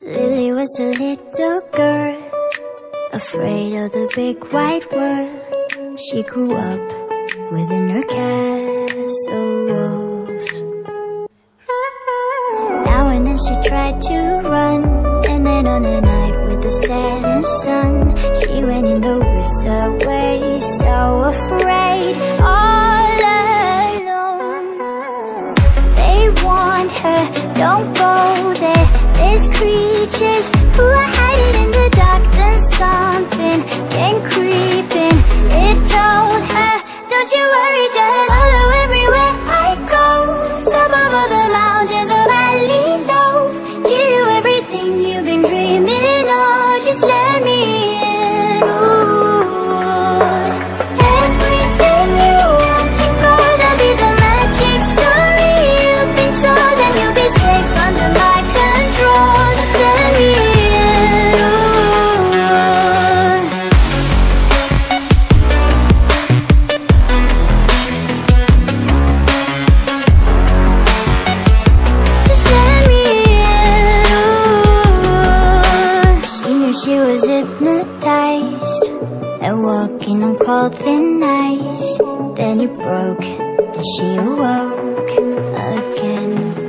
Lily was a little girl, afraid of the big white world. She grew up within her castle walls. Now and then she tried to run, and then on a night with the setting sun, she went in the woods away, so afraid, all alone. They warned her, don't go there, there's creatures who are hiding in the dark. Then something came creeping, it told her, don't you worry, just follow everywhere I go. Top of all the mountains of valley low, give you everything you've been dreaming of, just let me in. Ooh, everything you want to go, there'll be the magic story you've been told, and you'll be safe under my control, just let me in. She was hypnotized and walking on cold thin ice. Then it broke and she awoke again.